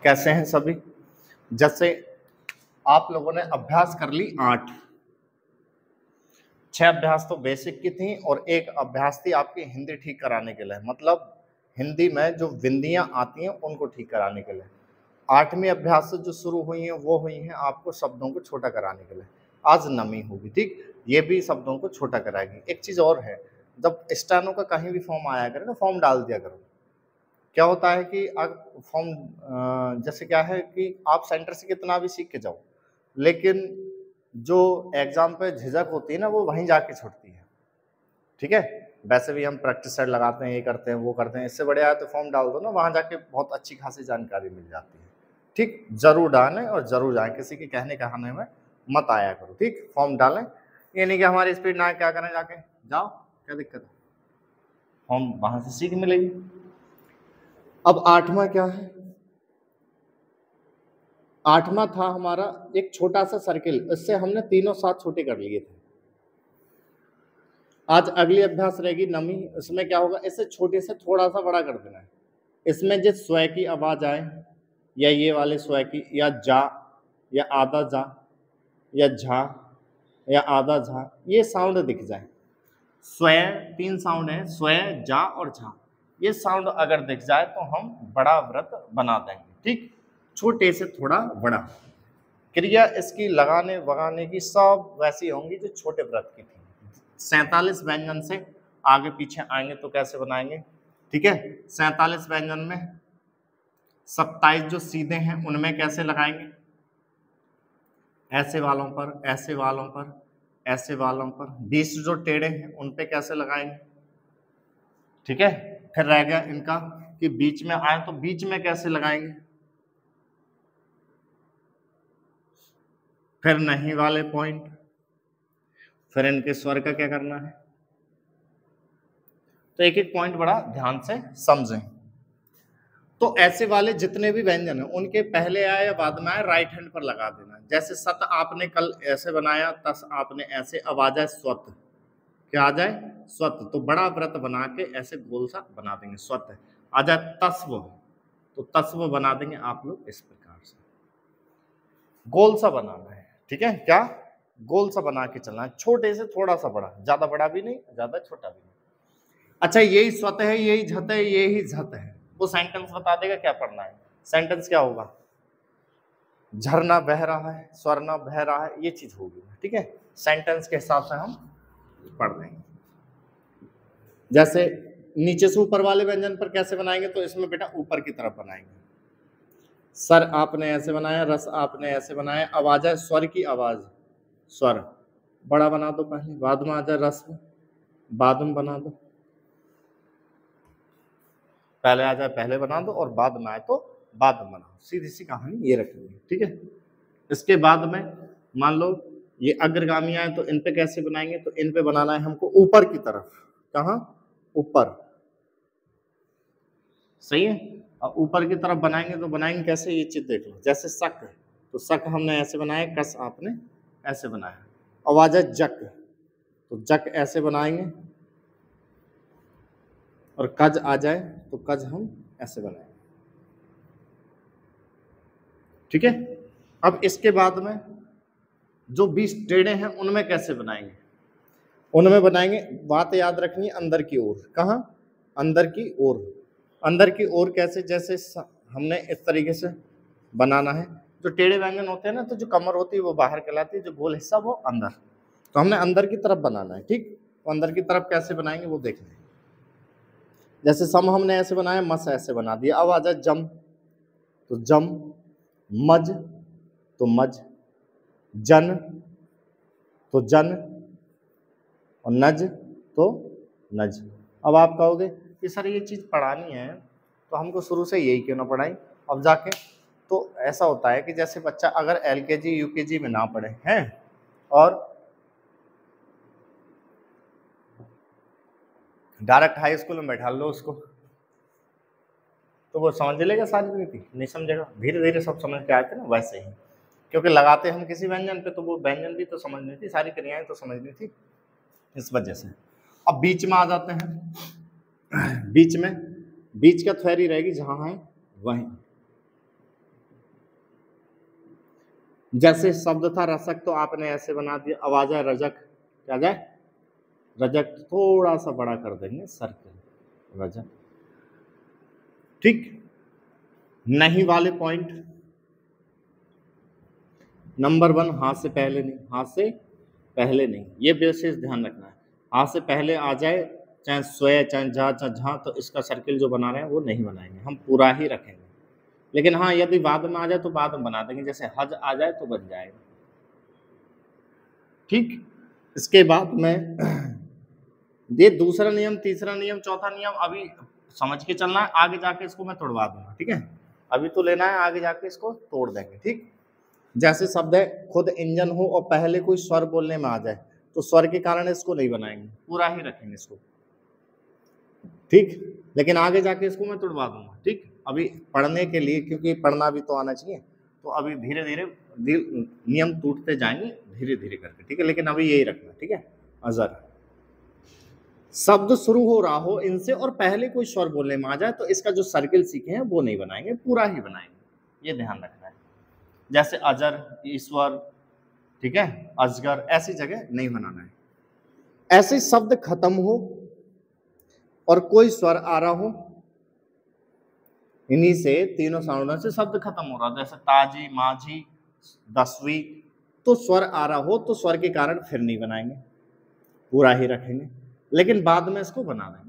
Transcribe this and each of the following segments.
कैसे हैं सभी? जैसे आप लोगों ने अभ्यास कर ली 8, 6 अभ्यास तो बेसिक की थी और एक अभ्यास थी आपकी हिंदी ठीक कराने के लिए, मतलब हिंदी में जो बिंदियां आती हैं उनको ठीक कराने के लिए। 8वीं अभ्यास से जो शुरू हुई हैं वो हुई हैं आपको शब्दों को छोटा कराने के लिए। आज 9वीं होगी, ठीक, ये भी शब्दों को छोटा कराएगी। एक चीज और है, जब स्टेनो का कहीं भी फॉर्म आया करे ना, फॉर्म डाल दिया करो। क्या होता है कि फॉर्म जैसे क्या है कि आप सेंटर से कितना भी सीख के जाओ, लेकिन जो एग्जाम पे झिझक होती है ना वो वहीं जाके छुटती है। ठीक है, वैसे भी हम प्रैक्टिस सेट लगाते हैं, ये करते हैं वो करते हैं, इससे बढ़िया है तो फॉर्म डाल दो ना, वहां जाके बहुत अच्छी खासी जानकारी मिल जाती है। ठीक, जरूर डालें और जरूर जाएं, किसी के कहने कहाने में मत आया करो। ठीक, फॉर्म डालें, ये नहीं कि हमारी स्पीड ना, क्या करें जाके जाओ, क्या दिक्कत है, फॉर्म वहां से सीख मिलेगी। अब 8वां क्या है? 8वां था हमारा एक छोटा सा सर्किल, इससे हमने तीनों साथ छोटे कर लिए थे। आज अगली अभ्यास रहेगी 9वीं, इसमें क्या होगा, इसे छोटे से थोड़ा सा बड़ा कर देना है। इसमें जिस स्व की आवाज आए, या ये वाले स्व की, या जा, या आधा जा, या झा, या आधा झा, ये साउंड दिख जाए। स्व 3 साउंड है, स्व, जा और झा, ये साउंड अगर दिख जाए तो हम बड़ा व्रत बना देंगे। ठीक, छोटे से थोड़ा बड़ा। क्रिया इसकी लगाने वगाने की सब वैसी होंगी जो छोटे व्रत की थी। 47 व्यंजन से आगे पीछे आएंगे तो कैसे बनाएंगे? ठीक है, 47 व्यंजन में 27 जो सीधे हैं उनमें कैसे लगाएंगे? ऐसे वालों पर, ऐसे वालों पर, ऐसे वालों पर। 20 जो टेढ़े हैं उन पे कैसे लगाएंगे? ठीक है, फिर रह गया इनका कि बीच में आए तो बीच में कैसे लगाएंगे? फिर नहीं वाले पॉइंट, फिर इनके स्वर का क्या करना है? तो एक एक पॉइंट बड़ा ध्यान से समझें। तो ऐसे वाले जितने भी व्यंजन हैं उनके पहले आए या बाद में आए राइट हैंड पर लगा देना। जैसे सत आपने कल ऐसे बनाया, तस आपने ऐसे, अब आ जाए स्वत, क्या आ जाए? स्वत, तो बड़ा व्रत बना के ऐसे गोल सा बना देंगे। स्वत आ जाए तस्व, तो तस्व बना देंगे आप लोग इस प्रकार से, गोल सा बनाना है। ठीक है, क्या गोल सा बना के चलना है, छोटे से थोड़ा सा बड़ा, ज्यादा बड़ा भी नहीं ज्यादा छोटा भी नहीं। अच्छा, यही स्वत है, यही झत है, यही झत है, वो सेंटेंस बता देगा क्या पढ़ना है। सेंटेंस क्या होगा? झरना बह रहा है, स्वरना बह रहा है, ये चीज होगी। ठीक है, सेंटेंस के हिसाब से हम पढ़ देंगे। जैसे नीचे से ऊपर वाले व्यंजन पर कैसे बनाएंगे, तो इसमें बेटा ऊपर की तरफ बनाएंगे। सर आपने ऐसे बनाया, रस आपने ऐसे बनाया, अब आ जाए स्वर की आवाज, स्वर बड़ा बना दो पहले, बाद में आ जाए रस, बाद में बना दो, पहले आ जाए पहले बना दो और बाद में आए तो बाद में बनाओ, सीधी सी कहानी ये रखेंगे। ठीक है, इसके बाद में मान लो ये अग्रगामी आए तो इन पे कैसे बनाएंगे, तो इन पे बनाना है हमको ऊपर की तरफ। कहाँ? ऊपर, सही है। और ऊपर की तरफ बनाएंगे तो बनाएंगे कैसे, ये चीज देख लो। जैसे सक, तो सक हमने ऐसे बनाया, कस आपने ऐसे बनाया। अब आ जाए जक, तो जक ऐसे बनाएंगे, और कज आ जाए तो कज हम ऐसे बनाएंगे। ठीक है, अब इसके बाद में जो 20 टेढ़े हैं उनमें कैसे बनाएंगे? उनमें बनाएंगे, बात याद रखनी है, अंदर की ओर। कहाँ? अंदर की ओर। अंदर की ओर कैसे? जैसे हमने इस तरीके से बनाना है। जो टेढ़े व्यंजन होते हैं ना, तो जो कमर होती है वो बाहर कहलाती है, जो गोल हिस्सा वो अंदर। तो हमने अंदर की तरफ बनाना है। ठीक, तो अंदर की तरफ कैसे बनाएंगे वो देख लें। जैसे सम हमने ऐसे बनाया, मस ऐसे बना दिया। अब आ जाए जम, तो जम, मज तो मज, जन तो जन, और नज तो नज। अब आप कहोगे कि सर ये चीज पढ़ानी है तो हमको शुरू से यही क्यों ना पढ़ाई अब जाके? तो ऐसा होता है कि जैसे बच्चा अगर एलकेजी यूकेजी में ना पढ़े हैं और डायरेक्ट हाई स्कूल में बैठा लो उसको, तो वो समझ लेगा सारी नीति? नहीं समझेगा। धीरे धीरे सब समझ के आते ना, वैसे ही, क्योंकि लगाते हम किसी व्यंजन पे तो वो व्यंजन भी तो समझनी थी, सारी क्रियाएं तो समझनी थी, इस वजह से। अब बीच में आ जाते हैं। बीच में, बीच का थ्योरी रहेगी जहां है वहीं। जैसे शब्द था रसक, तो आपने ऐसे बना दिया, अब आ जाए रजक, क्या जाए रजक, थोड़ा सा बड़ा कर देंगे सर्कल, रजक। ठीक, नहीं वाले पॉइंट नंबर 1 हाथ से पहले नहीं, हाथ से पहले नहीं, ये विशेष ध्यान रखना है। हाथ से पहले आ जाए, चाहे स्वय चाहे जा चाहे झा, तो इसका सर्किल जो बना रहे हैं वो नहीं बनाएंगे, हम पूरा ही रखेंगे। लेकिन हाँ, यदि बाद में आ जाए तो बाद में बना देंगे, जैसे हज आ जाए तो बन जाएगा। ठीक, इसके बाद में ये दूसरा नियम, तीसरा नियम, चौथा नियम अभी समझ के चलना है, आगे जाके इसको मैं तोड़वा दूंगा। ठीक है, अभी तो लेना है, आगे जाके इसको तोड़ देंगे। ठीक, जैसे शब्द है खुद इंजन हो और पहले कोई स्वर बोलने में आ जाए, तो स्वर के कारण इसको नहीं बनाएंगे, पूरा ही रखेंगे इसको। ठीक, लेकिन आगे जाके इसको मैं तोड़वा दूंगा। ठीक, अभी पढ़ने के लिए, क्योंकि पढ़ना भी तो आना चाहिए, तो अभी धीरे धीरे नियम टूटते जाएंगे धीरे धीरे करके। ठीक है, लेकिन अभी यही रखना। ठीक है, अजर शब्द शुरू हो रहा हो इनसे और पहले कोई स्वर बोलने में आ जाए, तो इसका जो सर्किल सीखे हैं वो नहीं बनाएंगे, पूरा ही बनाएंगे, ये ध्यान रखना है। जैसे अजर, ईश्वर, ठीक है, अजगर, ऐसी जगह नहीं बनाना है। ऐसे शब्द खत्म हो और कोई स्वर आ रहा हो, इन्हीं से तीनों साउंडों से शब्द खत्म हो रहा है, जैसे ताजी, माझी, दसवीं, तो स्वर आ रहा हो तो स्वर के कारण फिर नहीं बनाएंगे, पूरा ही रखेंगे, लेकिन बाद में इसको बना देंगे,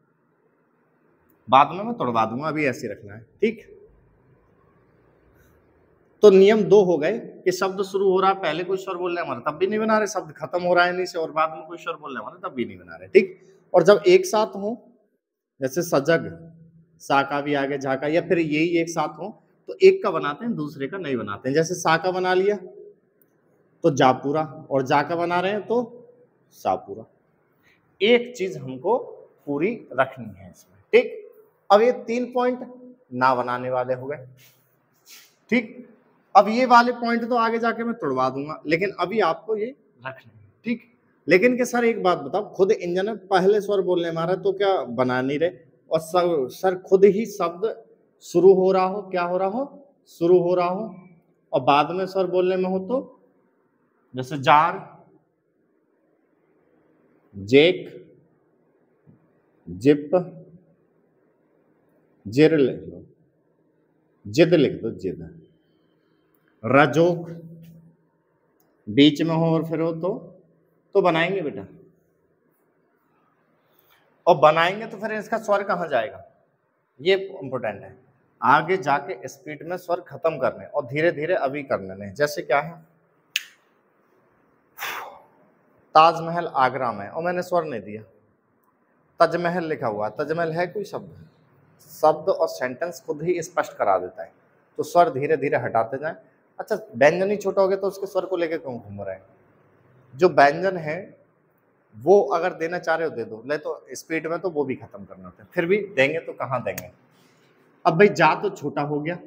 बाद में मैं तोड़वा दूंगा, अभी ऐसे रखना है। ठीक, तो नियम 2 हो गए कि शब्द शुरू हो रहा है, पहले कोई स्वर बोल रहे हमारे तब भी नहीं बना रहे, शब्द खत्म हो रहा है इन्हीं से और बाद में कोई स्वर बोल रहे हमारे तब भी नहीं बना रहे। ठीक, और जब एक साथ हो, जैसे सजग, सा का भी आगे झा का, या फिर यही एक साथ हो, तो एक का बनाते हैं दूसरे का नहीं बनाते हैं। जैसे सा का बना लिया तो जापूरा, और जा का बना रहे हैं तो सापूरा। एक चीज हमको पूरी रखनी है इसमें। ठीक, अब ये 3 पॉइंट ना बनाने वाले हो गए। ठीक, अब ये वाले पॉइंट तो आगे जाके मैं तोड़वा दूंगा, लेकिन अभी आपको ये रखना है। ठीक, लेकिन कि सर एक बात बताओ, खुद इंजन है, पहले स्वर बोलने में आ रहा है तो क्या बना नहीं रहे, और सर खुद ही शब्द शुरू हो रहा हो, क्या हो रहा हो, शुरू हो रहा हो, और बाद में स्वर बोलने में हो, तो जैसे जार, जेक, जिप, जिर लिख लो, जिद लिख दो, जिद, रजोक बीच में हो और फिर हो तो बनाएंगे बेटा, और बनाएंगे तो फिर इसका स्वर कहाँ जाएगा, ये इंपॉर्टेंट है। आगे जाके स्पीड में स्वर खत्म करने और धीरे धीरे अभी करने नहीं। जैसे क्या है, ताजमहल आगरा में, और मैंने स्वर नहीं दिया, तजमहल लिखा हुआ, तजमहल है कोई शब्द, शब्द और सेंटेंस खुद ही स्पष्ट करा देता है, तो स्वर धीरे धीरे हटाते जाएं। अच्छा, व्यंजन ही छोटा हो गया तो उसके स्वर को लेकर क्यों घूम रहे हैं, जो व्यंजन है वो अगर देना चाह रहे हो दे दो, नहीं तो स्पीड में तो वो भी खत्म करना होता है, फिर भी देंगे तो कहाँ देंगे। अब भाई जा तो छोटा हो गया,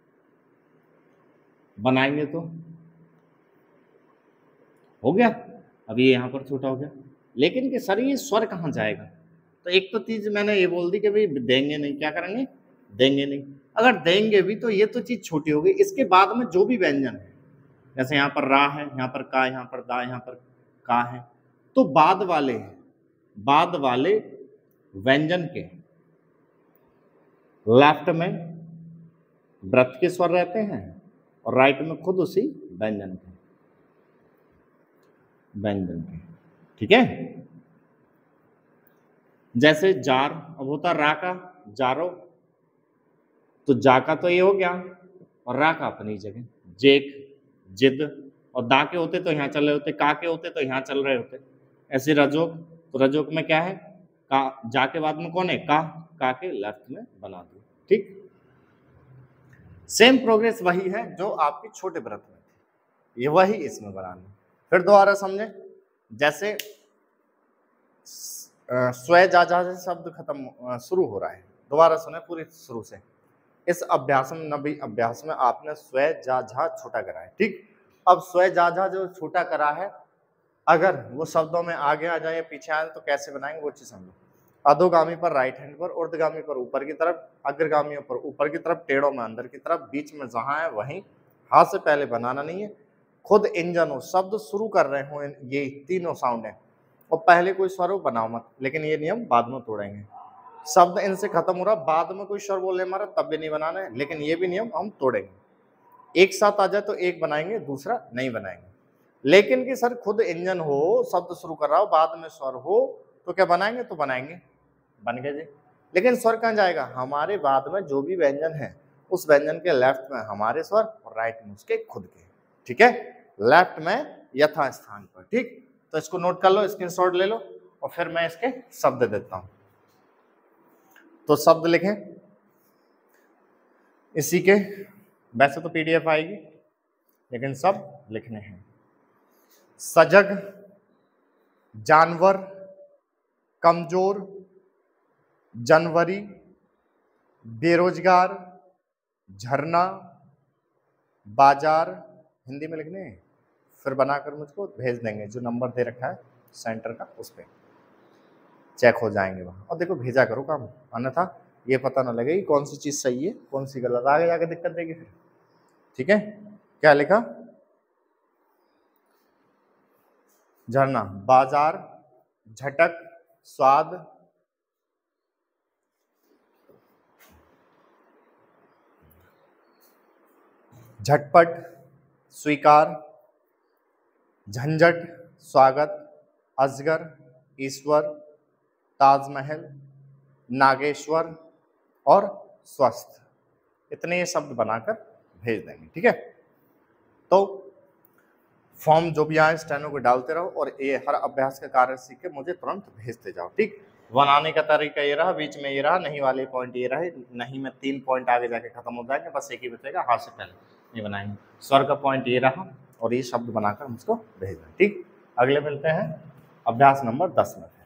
बनाएंगे तो हो गया, अब ये यहाँ पर छोटा हो गया, लेकिन कि सर ये स्वर कहाँ जाएगा, तो एक तो चीज मैंने ये बोल दी कि भाई देंगे नहीं, क्या करेंगे, देंगे नहीं। अगर देंगे भी तो ये तो चीज छोटी होगी, इसके बाद में जो भी व्यंजन है, जैसे यहाँ पर रा है, यहाँ पर का, यहाँ पर दा, यहाँ पर का है, तो बाद वाले व्यंजन के लेफ्ट में व्रत के स्वर रहते हैं और राइट में खुद उसी व्यंजन के। ठीक है, जैसे जार, अब होता रा का जारो, तो जा का तो ये हो गया और रा का अपनी जगह, जेक, जिद, और दा के होते तो यहाँ चल रहे होते, का के होते तो यहाँ चल रहे होते। ऐसे रजोक, तो रजोक में क्या है, का, जा के बाद में कौन है, का के लेफ्ट में बना दो। ठीक, सेम प्रोग्रेस वही है जो आपकी छोटे व्रत में थी, ये वही इसमें बनाना। फिर दोबारा समझे, जैसे स्वय जा से शब्द खत्म शुरू हो रहा है, दोबारा सुने पूरी शुरू से। इस अभ्यास में, नबी अभ्यास में आपने स्वय जा झा छोटा करा है। ठीक, अब स्वय जा झा जो छोटा करा है, अगर वो शब्दों में आगे आ जाए या पीछे आए तो कैसे बनाएंगे वो चीज समझो। अधोगामी पर राइट हैंड पर, ऊर्ध्वगामी पर ऊपर की तरफ, अग्रगामियों पर ऊपर की तरफ, टेढ़ों में अंदर की तरफ, बीच में जहां है वहीं हाथ से पहले बनाना नहीं है। खुद इंजन हो, शब्द शुरू कर रहे हो, ये तीनों साउंड है, और पहले कोई स्वर हो बनाओ मत, लेकिन ये नियम बाद में तोड़ेंगे। शब्द इनसे खत्म हो रहा, बाद में कोई स्वर बोले हमारा तब भी नहीं बनाना है, लेकिन ये भी नियम हम तोड़ेंगे। एक साथ आ जाए तो एक बनाएंगे, दूसरा नहीं बनाएंगे। लेकिन कि सर खुद इंजन हो, शब्द शुरू कर रहा हो, बाद में स्वर हो, तो क्या बनाएंगे? तो बनाएंगे, बन गए जी। लेकिन स्वर कहाँ जाएगा? हमारे बाद में जो भी व्यंजन है उस व्यंजन के लेफ्ट में हमारे स्वर और राइट में उसके खुद के, ठीक है, लेफ्ट में यथा स्थान पर। ठीक, तो इसको नोट कर लो, स्क्रीनशॉट ले लो, और फिर मैं इसके शब्द देता हूं। तो शब्द लिखें इसी के, वैसे तो पीडीएफ आएगी लेकिन सब लिखने हैं। सजग, जानवर, कमजोर, जनवरी, बेरोजगार, झरना, बाजार, हिंदी में लिखने हैं, फिर बनाकर मुझको भेज देंगे, जो नंबर दे रखा है सेंटर का उस पर चेक हो जाएंगे वहाँ। और देखो भेजा करो काम, अन्यथा ये पता ना लगे कि कौन सी चीज़ सही है कौन सी गलत, आगे जाके दिक्कत देगी फिर। ठीक है, क्या लिखा? झरना, बाजार, झटक, स्वाद, झटपट, स्वीकार, झंझट, स्वागत, अजगर, ईश्वर, ताजमहल, नागेश्वर और स्वस्थ, इतने शब्द बनाकर भेज देंगे। ठीक है, तो फॉर्म जो भी आए स्टेनो को डालते रहो, और ये हर अभ्यास का कार्य सीख के मुझे तुरंत भेजते जाओ। ठीक, बनाने का तरीका ये रहा, बीच में ये रहा, नहीं वाले पॉइंट ये रहे, नहीं में 3 पॉइंट आगे जाके खत्म हो जाएंगे, बस एक ही बचेगा, हाथ से पहले नहीं बनाएंगे। स्वर का पॉइंट ये रहा, और ये शब्द बनाकर मुझको भेजना। ठीक, अगले मिलते हैं अभ्यास नंबर 10 में।